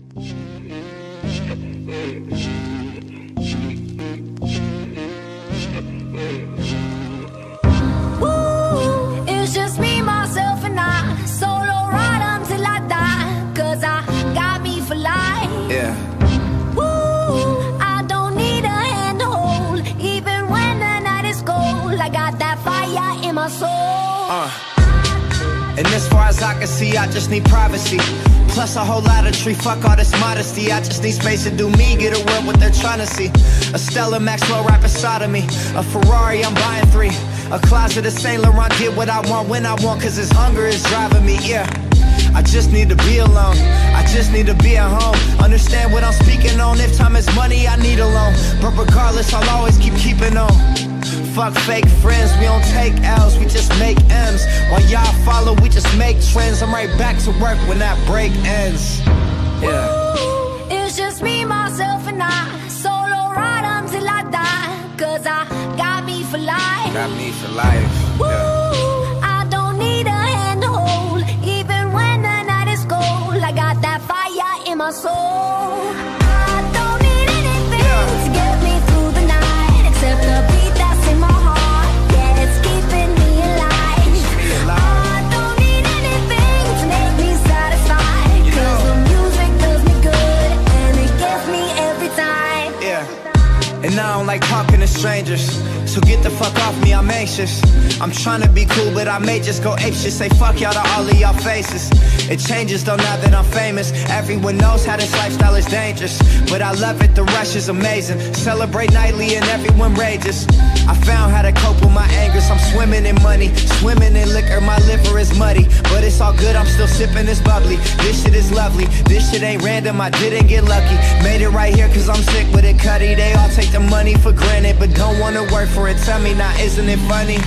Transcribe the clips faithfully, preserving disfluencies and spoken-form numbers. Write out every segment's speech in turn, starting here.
It's just me, myself, and I. Solo ride until I die. Cause I got me for life. Yeah. Woo, I don't need a hand to hold. Even when the night is cold, I got that fire in my soul. Uh. And as far as I can see, I just need privacy. Plus a whole lot of tree, fuck all this modesty. I just need space to do me, get a world what they're trying to see. A Stella Maxwell right beside of me. A Ferrari, I'm buying three. A closet of Saint Laurent, get what I want when I want. Cause this hunger is driving me, yeah. I just need to be alone, I just need to be at home. Understand what I'm speaking on, if time is money, I need a loan. But regardless, I'll always keep keeping on. Fuck fake friends, we don't take L's, we just make M's. While y'all follow, we just make trends. I'm right back to work when that break ends. Yeah. Ooh, it's just me, myself, and I. Solo ride until I die. Cause I got me for life. Got me for life. Woo, Yeah. I don't need a hand to hold. Even when the night is cold, I got that fire in my soul. I don't need anything Yeah. to get me through the night, except the beat that's in my heart. Yeah, it's keeping me alive. Me alive. I don't need anything to make me satisfied. You Cause know. the music does me good, and it gets me every time. Yeah. And I don't like talking to strangers, so get the fuck off me, I'm anxious. I'm trying to be cool, but I may just go apeshit. Say fuck y'all to all of y'all faces. It changes though now that I'm famous. Everyone knows how this lifestyle is dangerous, but I love it, the rush is amazing. Celebrate nightly and everyone rages. I found how to cope with my angers. I'm swimming in money, swimming in liquor. My liver is muddy, but it's all good, I'm still sipping this bubbly. This shit is lovely, this shit ain't random, I didn't get lucky. Made it right here cause I'm sick with it, cutty. They all take the money for granted, but don't wanna work for it. Tell me now, isn't it funny?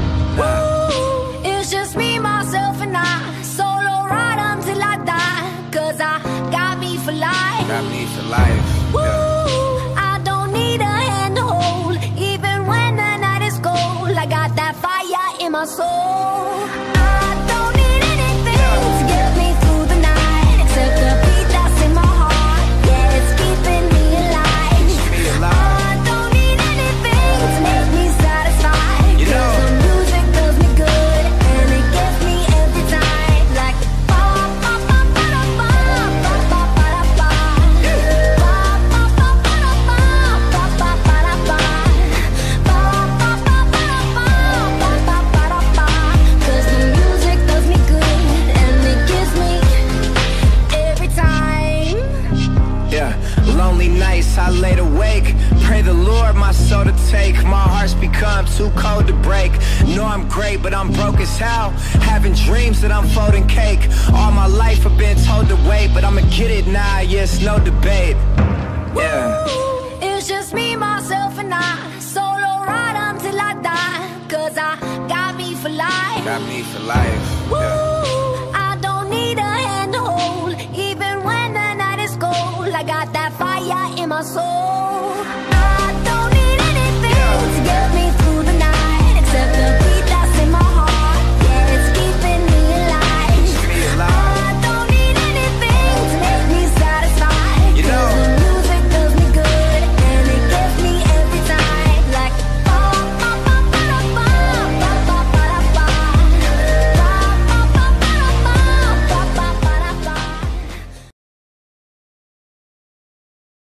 Ooh, it's just me, myself, and I. Solo ride until I die. Cause I got me for life. Got me for life. Woo, Yeah. I don't need a hand to hold. Even when the night is cold, I got that fire in my soul. I don't need anything to get me through the night, except the beat that's in my heart. Yeah, it's keeping me alive. Me alive. I don't need anything to make me satisfied. You know. Cause the music does me good, and it gets me every time. Like ba ba ba ba da ba, ba ba ba da ba. Ba ba ba ba da ba, ba ba ba da ba. Ba ba ba ba da ba, ba ba ba da ba. Cause the music does me good, and it gives me every time. Yeah, lonely nights I laid awake. Pray the Lord my soul to take. My heart's become too cold to break. Know I'm great, but I'm broke as hell. Having dreams that I'm folding cake. All my life I've been told to wait, but I'ma get it now, yes, no debate. Yeah. Ooh, it's just me, myself, and I. Solo ride until I die. Cause I got me for life. Got me for life. Yeah. Woo,